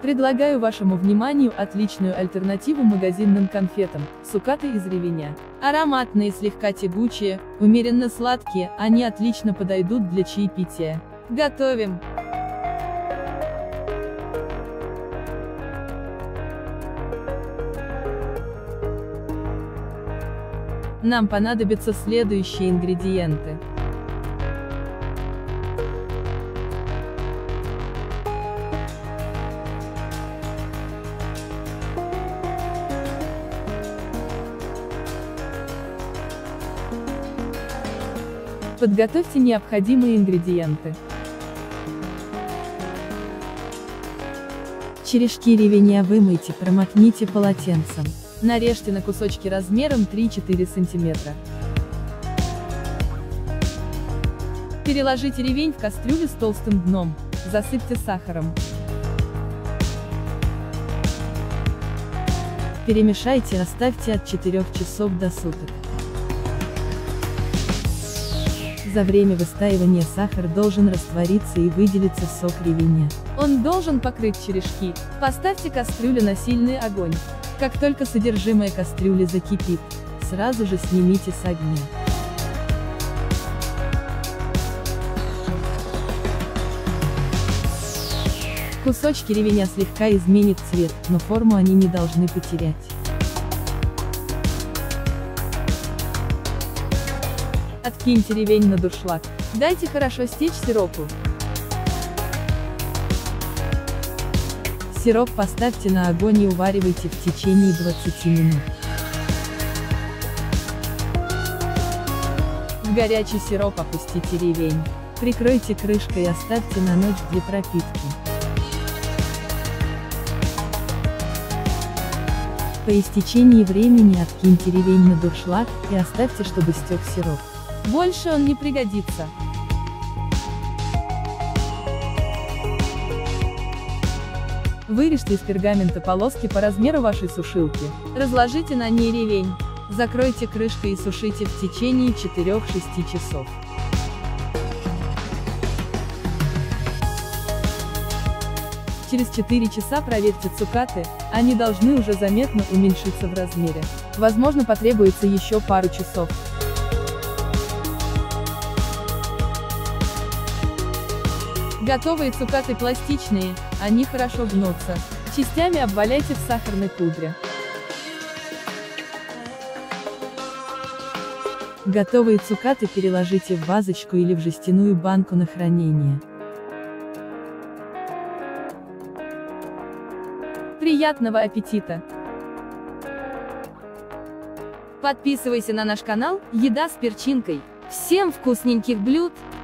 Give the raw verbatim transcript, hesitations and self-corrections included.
Предлагаю вашему вниманию отличную альтернативу магазинным конфетам – цукаты из ревеня. Ароматные, слегка тягучие, умеренно сладкие, они отлично подойдут для чаепития. Готовим! Нам понадобятся следующие ингредиенты. Подготовьте необходимые ингредиенты. Черешки ревеня вымойте, промокните полотенцем. Нарежьте на кусочки размером три-четыре сантиметра. Переложите ревень в кастрюлю с толстым дном. Засыпьте сахаром. Перемешайте, оставьте от четырёх часов до суток. За время выстаивания сахар должен раствориться и выделиться сок ревеня. Он должен покрыть черешки. Поставьте кастрюлю на сильный огонь. Как только содержимое кастрюли закипит, сразу же снимите с огня. Кусочки ревеня слегка изменят цвет, но форму они не должны потерять. Откиньте ревень на дуршлаг. Дайте хорошо стечь сиропу. Сироп поставьте на огонь и уваривайте в течение двадцати минут. В горячий сироп опустите ревень. Прикройте крышкой и оставьте на ночь для пропитки. По истечении времени откиньте ревень на дуршлаг и оставьте, чтобы стек сироп. Больше он не пригодится. Вырежьте из пергамента полоски по размеру вашей сушилки. Разложите на ней ревень. Закройте крышкой и сушите в течение четырёх-шести часов. Через четыре часа проверьте цукаты, они должны уже заметно уменьшиться в размере. Возможно, потребуется еще пару часов. Готовые цукаты пластичные, они хорошо гнутся. Частями обваляйте в сахарной пудре. Готовые цукаты переложите в вазочку или в жестяную банку на хранение. Приятного аппетита! Подписывайся на наш канал «Еда с перчинкой». Всем вкусненьких блюд!